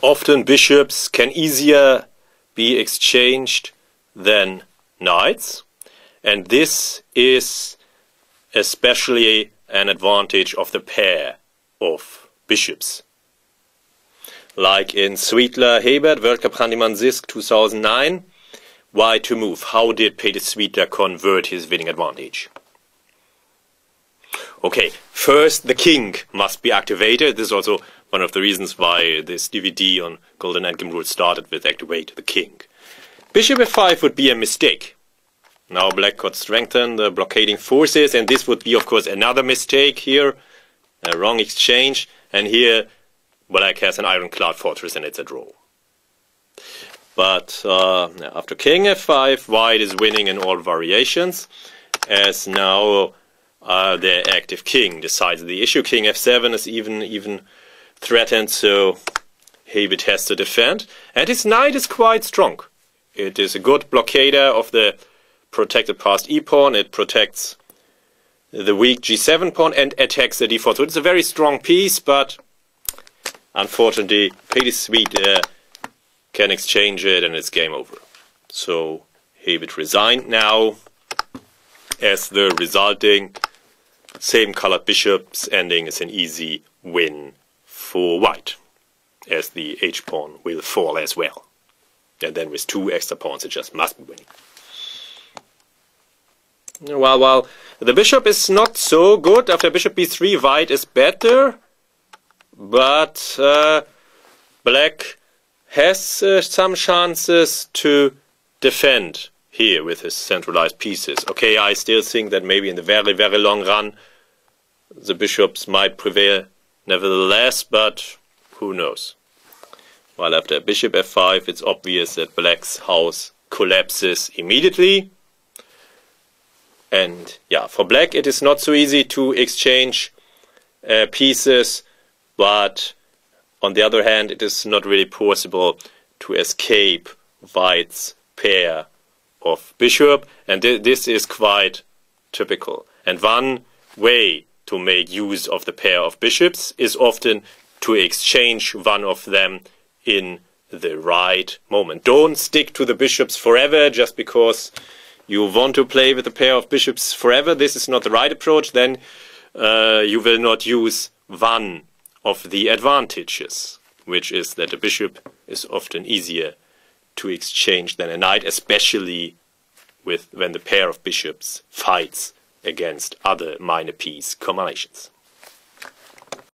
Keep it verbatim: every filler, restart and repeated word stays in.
often bishops can easier be exchanged than knights, and this is especially an advantage of the pair of bishops. Like in Sweetler Hebert, World Cup Handyman Zisk two thousand nine, why to move? How did Peter Sweetler convert his winning advantage? Okay, first the king must be activated. This is also one of the reasons why this D V D on Golden Endgame Rules started with activate the king. Bishop f five would be a mistake. Now black could strengthen the blockading forces, and this would be of course another mistake here, a wrong exchange, and here black has an ironclad fortress and it's a draw. But uh, after king f five, white is winning in all variations, as now uh, the active king decides the issue. King f seven is even even threatened, so Hebert has to defend. And his knight is quite strong. It is a good blockader of the protected passed e pawn. It protects the weak g seven pawn and attacks the d four. So it's a very strong piece, but unfortunately Peter Sweetler can exchange it and it's game over. So Hebert resigned now, as the resulting same colored bishops ending is an easy win for white, as the h pawn will fall as well. And then with two extra pawns it just must be winning. Well, well, the bishop is not so good. After bishop b three, white is better, but uh, black has uh, some chances to defend here with his centralized pieces. Okay, I still think that maybe in the very, very long run the bishops might prevail nevertheless, but who knows. While after bishop f five, it's obvious that black's house collapses immediately. And yeah, for black it is not so easy to exchange uh, pieces, but on the other hand, it is not really possible to escape white's pair of bishop, and th this is quite typical. And one way to make use of the pair of bishops is often to exchange one of them in the right moment. Don't stick to the bishops forever just because you want to play with a pair of bishops forever. This is not the right approach. Then uh, you will not use one of the advantages, which is that a bishop is often easier to exchange than a knight, especially with when the pair of bishops fights against other minor piece combinations.